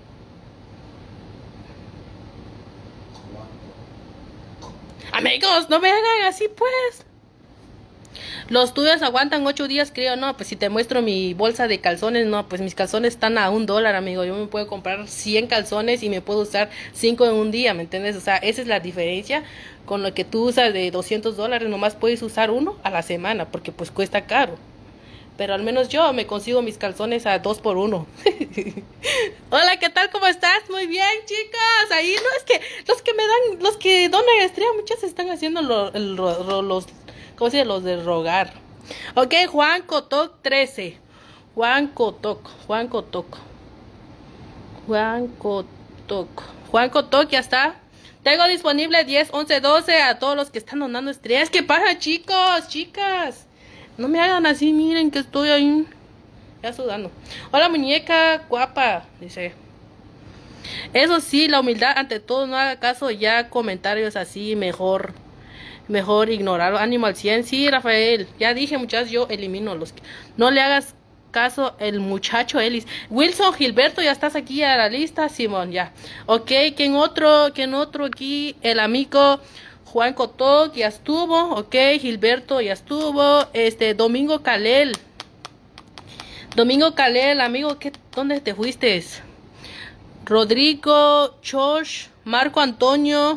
Amigos, no me hagan así, pues. Los tuyos aguantan ocho días, creo. No, pues si te muestro mi bolsa de calzones, no, pues mis calzones están a un dólar, amigo. Yo me puedo comprar cien calzones y me puedo usar cinco en un día, ¿me entiendes? O sea, esa es la diferencia con lo que tú usas de doscientos dólares. Nomás puedes usar uno a la semana, porque pues cuesta caro. Pero al menos yo me consigo mis calzones a dos por uno. Hola, ¿qué tal? ¿Cómo estás? Muy bien, chicos. Ahí no es que los que me dan, los que donan estrella, muchas están haciendo lo, el, lo, los, ¿cómo se dice? Los de rogar. Ok, Juan Cotoc trece. Juan Cotoc, Juan Cotoc. Juan Cotoc. Juan Cotoc, ya está. Tengo disponible diez, once, doce a todos los que están donando estrellas. ¿Qué pasa, chicos, chicas? No me hagan así, miren que estoy ahí. Ya sudando. Hola, muñeca guapa, dice. Eso sí, la humildad ante todo, no haga caso ya comentarios así, mejor. Mejor ignorarlo. Ánimo al cien. Sí, Rafael. Ya dije, muchachos, yo elimino los que... No le hagas caso el muchacho Ellis. Wilson Gilberto, ya estás aquí a la lista. Simón, ya. Ok, ¿quién otro? ¿Quién otro aquí? El amigo Juan Cotó, ya estuvo. Ok, Gilberto, ya estuvo. Este, Domingo Calel. Domingo Calel, amigo, ¿qué, ¿dónde te fuiste? Rodrigo, Chosh, Marco Antonio...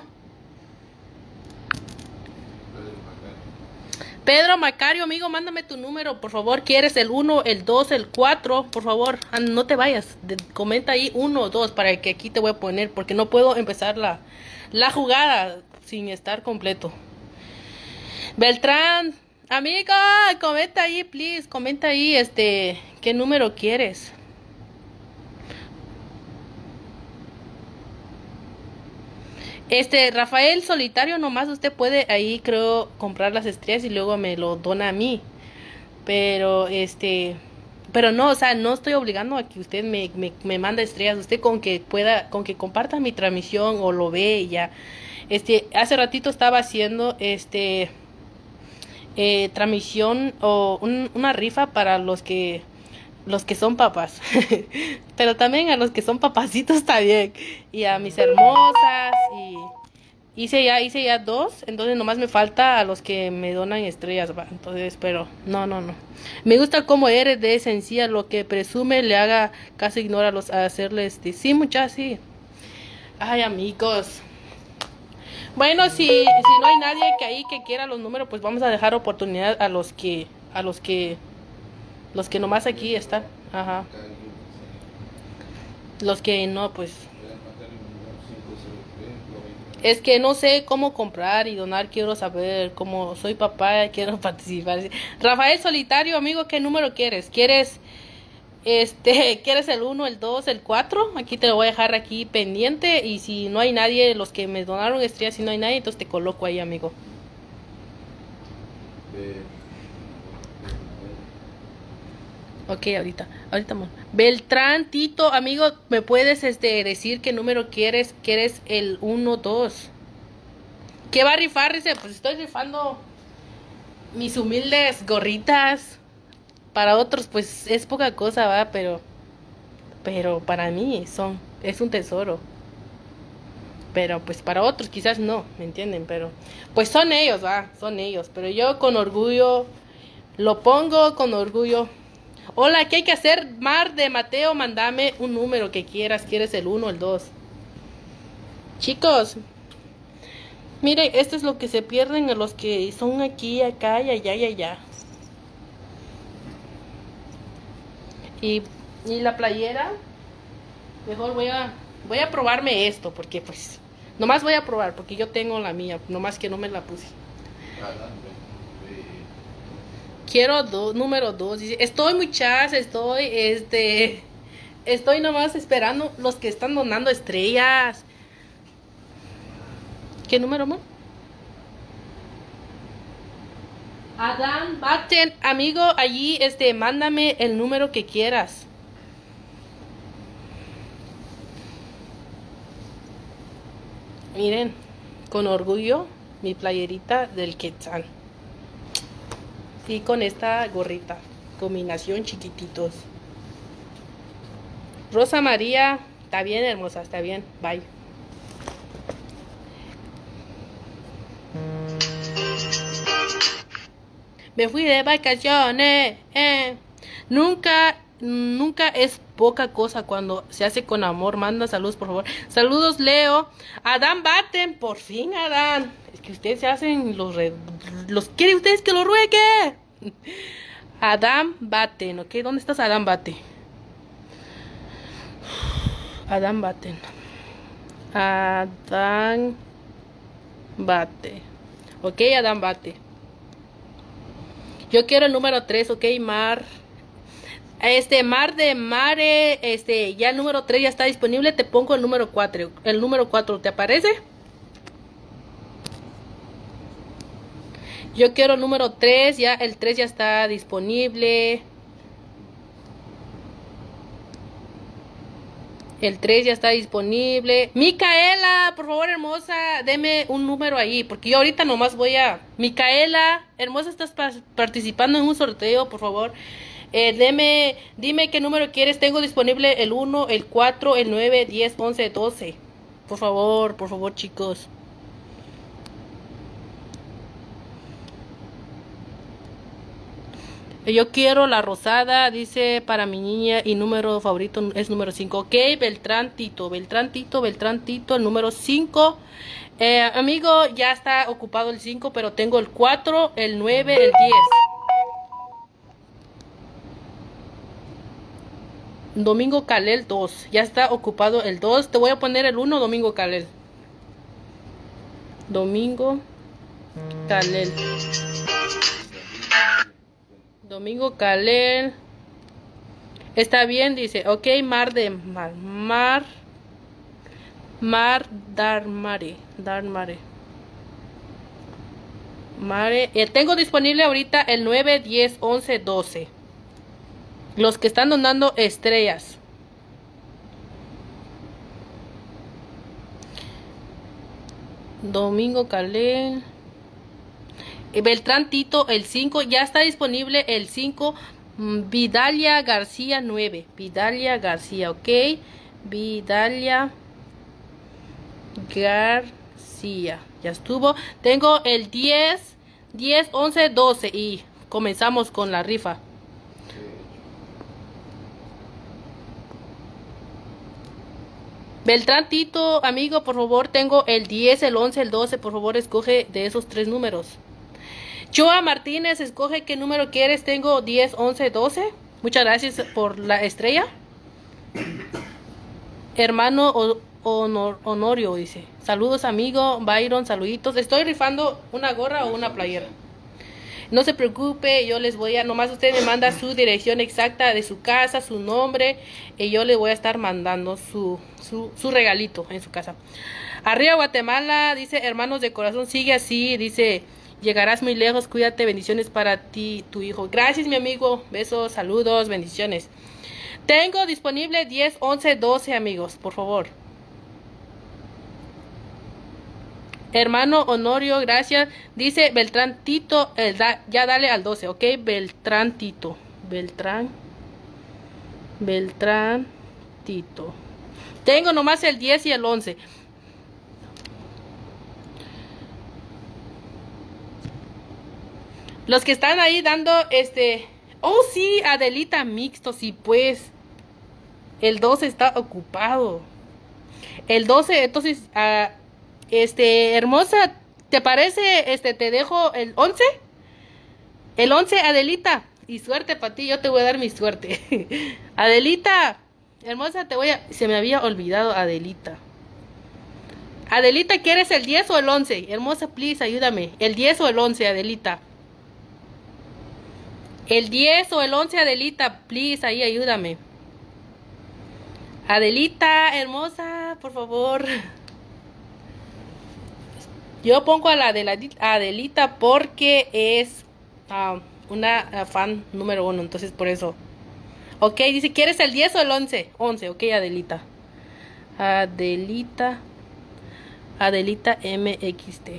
Pedro Macario, amigo, mándame tu número, por favor. ¿Quieres el uno, el dos, el cuatro? Por favor, no te vayas. De, comenta ahí uno o dos para que aquí te voy a poner, porque no puedo empezar la, la jugada sin estar completo. Beltrán, amigo, comenta ahí, please. Comenta ahí, este, ¿qué número quieres? Este, Rafael Solitario, nomás usted puede ahí, creo, comprar las estrellas y luego me lo dona a mí. Pero, este, pero no, o sea, no estoy obligando a que usted me, me, me mande estrellas. Usted con que pueda, con que comparta mi transmisión o lo ve y ya. Este, hace ratito estaba haciendo, este, eh, transmisión o un, una rifa para los que... los que son papás, pero también a los que son papacitos también, y a mis hermosas, y hice ya, hice ya dos, entonces nomás me falta a los que me donan estrellas, va, entonces, pero, no, no, no, me gusta cómo eres de sencilla, lo que presume le haga caso, ignora los a hacerles, este, sí, muchas, sí, ay, amigos, bueno, si, si no hay nadie que ahí que quiera los números, pues vamos a dejar oportunidad a los que, a los que Los que nomás aquí están. Ajá. Los que no, pues. Es que no sé cómo comprar y donar. Quiero saber cómo soy papá. Quiero participar. Rafael Solitario, amigo, ¿qué número quieres? ¿Quieres este, quieres el uno, el dos, el cuatro? Aquí te lo voy a dejar aquí pendiente. Y si no hay nadie, los que me donaron estrellas, si no hay nadie, entonces te coloco ahí, amigo. Ok, ahorita, ahorita, amor. Beltrán, Tito, amigo, ¿me puedes este decir qué número quieres? ¿Quieres el uno, dos? ¿Qué va a rifar? Dice, pues estoy rifando mis humildes gorritas. Para otros, pues es poca cosa, va, pero pero para mí son, es un tesoro. Pero pues para otros quizás no, ¿me entienden? Pero pues son ellos, va, son ellos. Pero yo con orgullo lo pongo, con orgullo. Hola, ¿qué hay que hacer? Mar de Mateo, mándame un número que quieras. ¿Quieres el uno o el dos? Chicos, miren, esto es lo que se pierden a los que son aquí, acá y allá y allá. Y, y la playera, mejor voy a, voy a probarme esto, porque pues, nomás voy a probar, porque yo tengo la mía, nomás que no me la puse. Quiero dos, número dos. Estoy muchas, estoy, este, estoy nomás esperando los que están donando estrellas. ¿Qué número, amor? Adán Batten, amigo, allí, este, mándame el número que quieras. Miren, con orgullo, mi playerita del Quetzal. Y con esta gorrita, combinación chiquititos. Rosa María, está bien, hermosa, está bien, bye. Me fui de vacaciones, eh. Nunca, nunca es poca cosa cuando se hace con amor. Manda saludos, por favor. Saludos, Leo. Adán Batten, por fin, Adán. Es que ustedes se hacen los... Re... ¿Los quiere ustedes que lo ruegue? Adán Batten, ¿ok? ¿Dónde estás, Adán Batten? Adán Batten. Adán Batten. Ok, Adán Batten. Yo quiero el número tres, ok, Mar. Este, Mar de Mare, este, ya el número tres ya está disponible. Te pongo el número cuatro. El número cuatro, ¿te aparece? Yo quiero número tres, ya el tres ya está disponible. El tres ya está disponible. Micaela, por favor, hermosa, deme un número ahí, porque yo ahorita nomás voy a... Micaela, hermosa, estás pa participando en un sorteo, por favor. Eh, deme, dime qué número quieres. Tengo disponible el uno, el cuatro, el nueve, diez, once, doce. Por favor, por favor, chicos. Yo quiero la rosada, dice, para mi niña, y número favorito es número cinco. Ok, Beltrán Tito, Beltrán Tito, Beltrán Tito, el número cinco. Eh, amigo, ya está ocupado el cinco, pero tengo el cuatro, el nueve, el diez. Domingo Calel dos, ya está ocupado el dos. Te voy a poner el uno, Domingo Calel. Domingo Calel. Domingo Calel. Está bien, dice. Ok, Mar de Mar. Mar. Mar Darmare. Darmare. Mare. Eh, tengo disponible ahorita el nueve, diez, once, doce. Los que están donando estrellas. Domingo Calel. Beltrán Tito, el cinco, ya está disponible el cinco. Vidalia García nueve. Vidalia García, ok. Vidalia García, ya estuvo. Tengo el diez, diez, once, doce y comenzamos con la rifa. Beltrán Tito, amigo, por favor, tengo el diez, el once, el doce, por favor, escoge de esos tres números. Joa Martínez, escoge qué número quieres. Tengo diez, once, doce. Muchas gracias por la estrella. Hermano o Honor Honorio dice. Saludos, amigo. Byron, saluditos. Estoy rifando una gorra o una playera. No se preocupe, yo les voy a... Nomás usted me manda su dirección exacta de su casa, su nombre. Y yo le voy a estar mandando su, su, su regalito en su casa. Arriba Guatemala, dice, hermanos de corazón, sigue así, dice... Llegarás muy lejos, cuídate, bendiciones para ti, tu hijo. Gracias, mi amigo. Besos, saludos, bendiciones. Tengo disponible diez, once, doce, amigos, por favor. Hermano Honorio, gracias. Dice Beltrán Tito, el da, ya dale al doce, ok. Beltrán Tito. Beltrán. Beltrán Tito. Tengo nomás el diez y el once. Los que están ahí dando, este... Oh, sí, Adelita mixto, sí, pues. El doce está ocupado. El doce, entonces, uh, este, hermosa, ¿te parece, este, te dejo el once? El once, Adelita. Y suerte para ti, yo te voy a dar mi suerte. Adelita, hermosa, te voy a... Se me había olvidado, Adelita. Adelita, ¿quieres el diez o el once? Hermosa, please, ayúdame. ¿El diez o el once, Adelita? El diez o el once, Adelita, please, ahí ayúdame. Adelita, hermosa, por favor. Yo pongo a la Adelita porque es uh, una uh, fan número uno, entonces por eso. Ok, dice, ¿quieres el diez o el once? once, ok, Adelita. Adelita. Adelita M X T.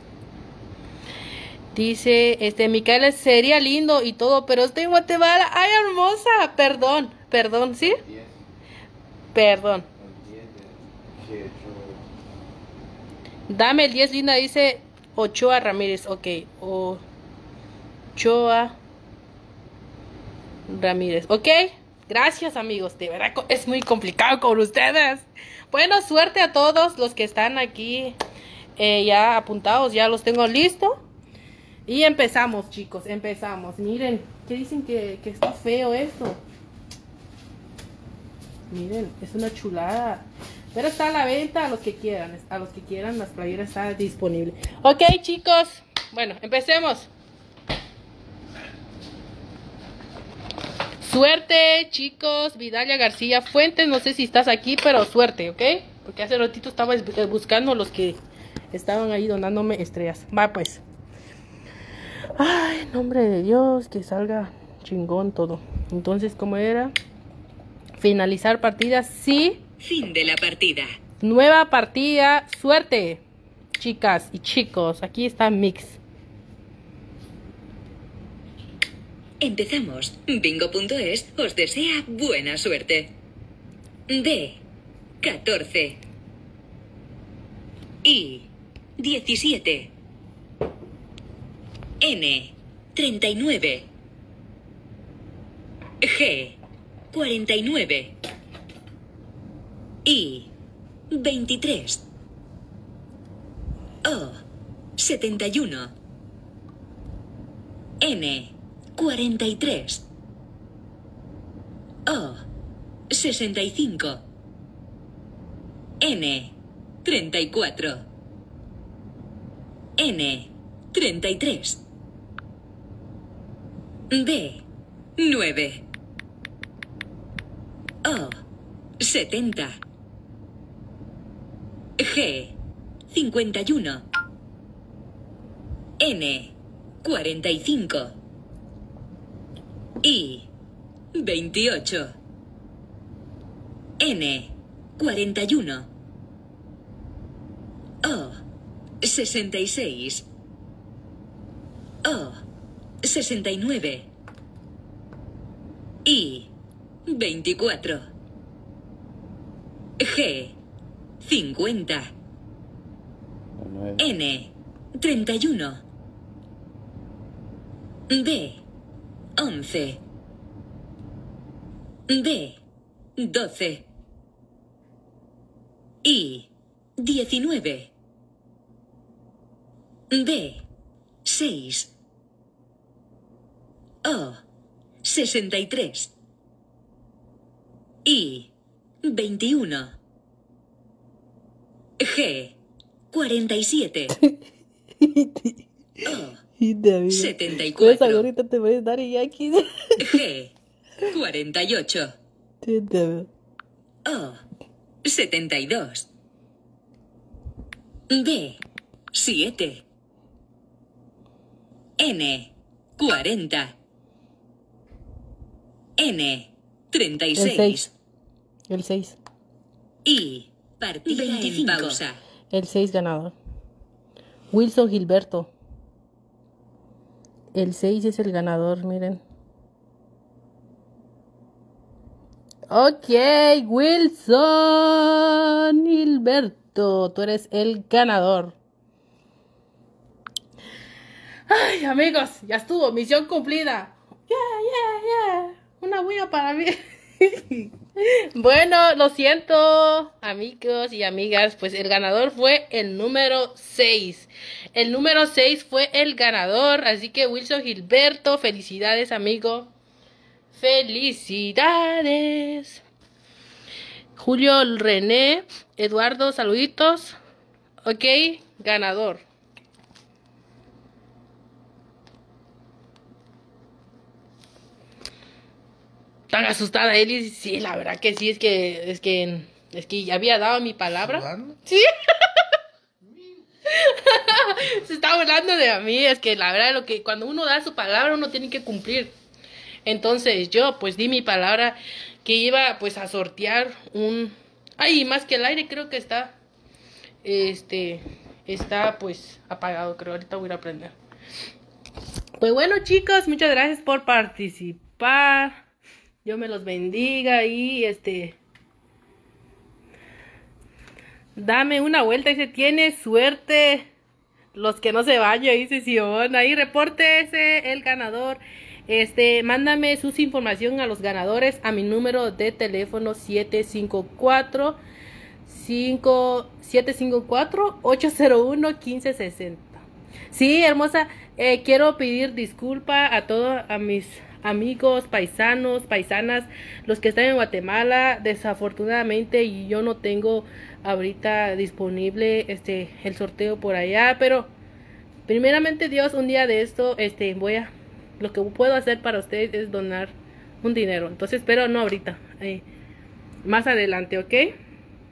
Dice, este, Micaela, sería lindo y todo, pero estoy en Guatemala. ¡Ay, hermosa! Perdón, perdón, ¿sí? Perdón. Dame el diez, linda, dice Ochoa Ramírez. Ok, Ochoa Ramírez. Ok, gracias, amigos. De verdad, es muy complicado con ustedes. Bueno, suerte a todos los que están aquí eh, ya apuntados. Ya los tengo listos. Y empezamos, chicos, empezamos. Miren, que dicen que, que está feo esto. Miren, es una chulada. Pero está a la venta a los que quieran. A los que quieran, las playeras están disponibles. Ok, chicos. Bueno, empecemos. Suerte, chicos. Vidalia García Fuentes. No sé si estás aquí, pero suerte, ¿ok? Porque hace ratito estaba buscando los que estaban ahí donándome estrellas. Va, pues. Ay, nombre de Dios, que salga chingón todo. Entonces, ¿cómo era? Finalizar partida, sí. Fin de la partida. Nueva partida, suerte, chicas y chicos. Aquí está Mix. Empezamos. Bingo.es os desea buena suerte. D. catorce. I. diecisiete. N. treinta y nueve. G. cuarenta y nueve. I. veintitrés. O. setenta y uno. N. cuarenta y tres. O. sesenta y cinco. N. treinta y cuatro. N. treinta y tres. B. nueve. O. setenta. G. cincuenta y uno. N. cuarenta y cinco. I. veintiocho. N. cuarenta y uno. O. sesenta y seis. O. sesenta y nueve. I. veinticuatro. G. cincuenta. N. treinta y uno. D. once. D. doce. I. diecinueve. D. seis. O. sesenta y tres. I. veintiuno. G. cuarenta y siete. O. setenta y cuatro. Ahorita te voy a dar y aquí. G. cuarenta y ocho. O. setenta y dos. D. siete. N. cuarenta. N. treinta y El seis. seis. El seis. I. Partida en pausa. El seis ganador. Wilson Gilberto. El seis es el ganador, miren. Ok, Wilson Gilberto, tú eres el ganador. Ay, amigos, ya estuvo, misión cumplida. Yeah, yeah, yeah. Una bulla para mí. Bueno, lo siento, amigos y amigas, pues el ganador fue el número seis. El número seis fue el ganador, así que Wilson Gilberto, felicidades, amigo. Felicidades. Julio René, Eduardo, saluditos. Ok, ganador. Tan asustada Eli, sí, la verdad que sí, es que es que es que ya había dado mi palabra. ¿Sudando? Sí. Se está burlando de mí, es que la verdad lo que cuando uno da su palabra uno tiene que cumplir. Entonces yo pues di mi palabra que iba pues a sortear un, ay, más que el aire creo que está este está pues apagado, creo, ahorita voy a ir a prender. Pues bueno, chicos, muchas gracias por participar. Dios me los bendiga y este dame una vuelta y se tiene suerte. Los que no se bañan, dice Sion. Ahí repórtese el ganador. Este, mándame sus información a los ganadores a mi número de teléfono siete cinco cuatro, siete cinco cuatro, ocho cero uno, uno cinco seis cero. Sí, hermosa, eh, quiero pedir disculpa a todos a mis amigos, paisanos, paisanas, los que están en Guatemala. Desafortunadamente yo no tengo ahorita disponible este el sorteo por allá, pero primeramente Dios, un día de esto este voy a lo que puedo hacer para ustedes es donar un dinero. Entonces, pero no ahorita, eh, más adelante, ¿ok?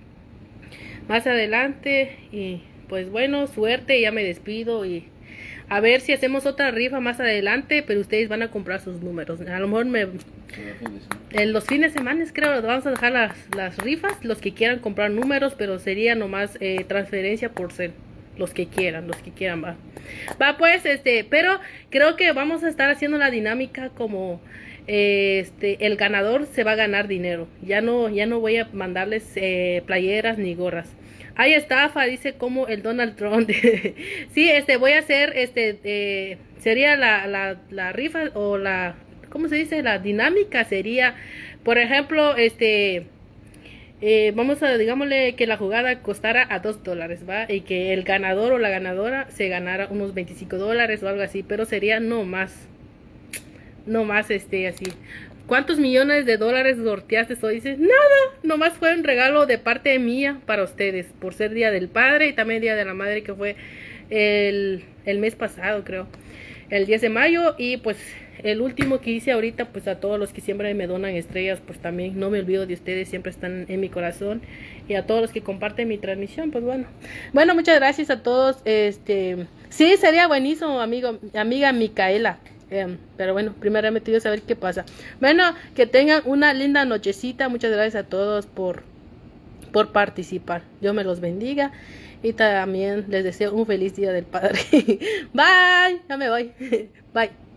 Más adelante. Y pues bueno, suerte, ya me despido y A ver si hacemos otra rifa más adelante, pero ustedes van a comprar sus números. A lo mejor me... En los fines de semana creo vamos a dejar las, las rifas, los que quieran comprar números, pero sería nomás eh, transferencia por ser los que quieran, los que quieran, va. Va pues, este, pero creo que vamos a estar haciendo la dinámica como... Este, el ganador se va a ganar dinero. Ya no, ya no voy a mandarles eh, playeras ni gorras. Hay estafa, dice como el Donald Trump. Sí, este, voy a hacer, este, eh, sería la, la, la rifa o la, ¿cómo se dice? La dinámica sería, por ejemplo, este, eh, vamos a, digámosle que la jugada costara a dos dólares, ¿va? Y que el ganador o la ganadora se ganara unos veinticinco dólares o algo así, pero sería no más. No más este así. ¿Cuántos millones de dólares sorteaste hoy? Dices, nada, nomás fue un regalo de parte mía para ustedes, por ser Día del Padre y también Día de la Madre, que fue el, el mes pasado, creo, el diez de mayo. Y pues el último que hice ahorita, pues a todos los que siempre me donan estrellas, pues también no me olvido de ustedes, siempre están en mi corazón. Y a todos los que comparten mi transmisión, pues bueno. Bueno, muchas gracias a todos. Este, sí, sería buenísimo, amigo, amiga Micaela. Eh, pero bueno, primeramente yo saber qué pasa. Bueno, que tengan una linda nochecita. Muchas gracias a todos por, por participar. Dios me los bendiga. Y también les deseo un feliz Día del Padre. Bye, ya me voy. Bye.